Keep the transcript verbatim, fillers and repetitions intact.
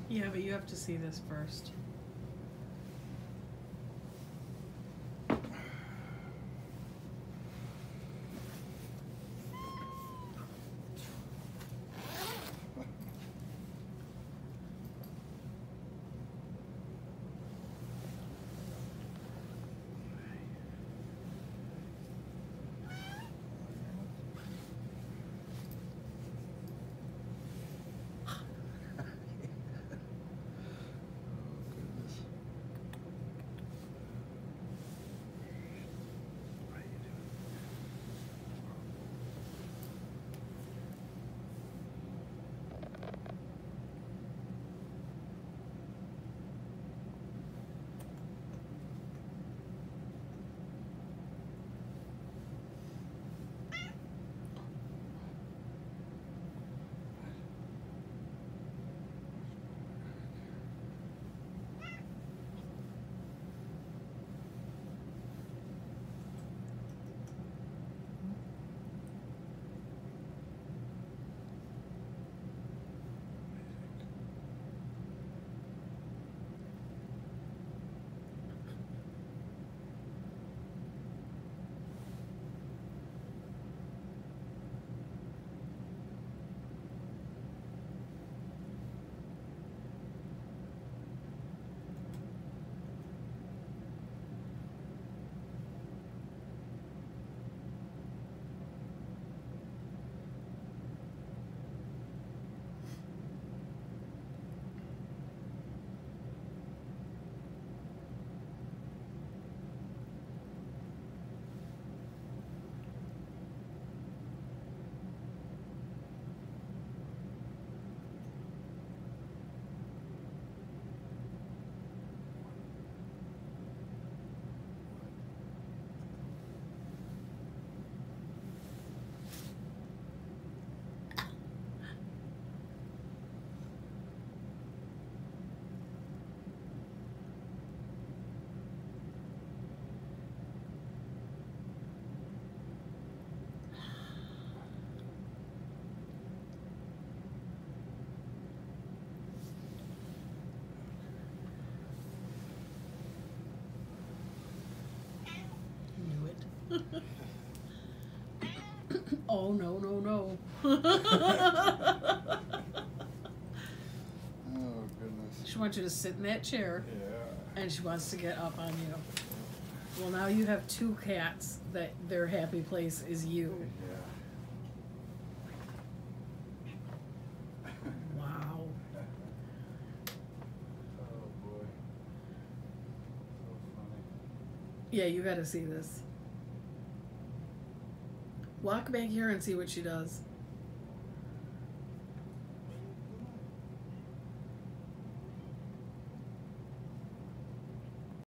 Yeah, but you have to see this first. Oh, no, no, no. Oh, goodness. She wants you to sit in that chair. Yeah. And she wants to get up on you. Well, now you have two cats that their happy place is you. Yeah. Wow. Oh, boy. So funny. Yeah, you gotta see this. Walk back here and see what she does.